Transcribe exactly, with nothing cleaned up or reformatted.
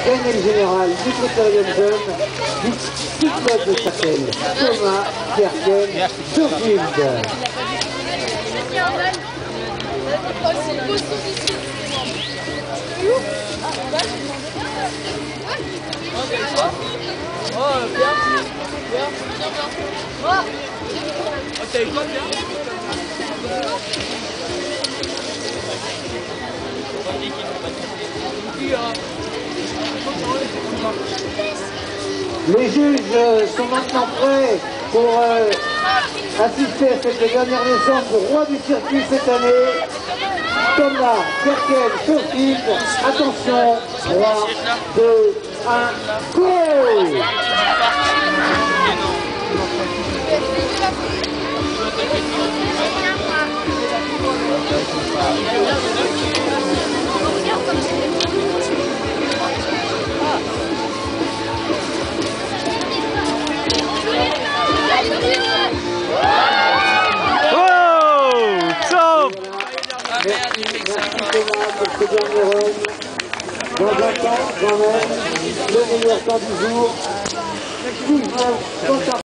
gagné le général du Critérium Jeune du petit club de Châtel. Thomas Kerken Sofield. Oh, bien, bien, bien. Oh, t'as eu quoi, bien? Les juges sont maintenant prêts pour euh, assister à cette dernière naissance du roi du circuit cette année. Thomas Kerken Sofield. Attention, trois, deux, un, go! Merci, merci Thomas pour ce dernier run. Dans un temps, quand même, le meilleur temps du jour.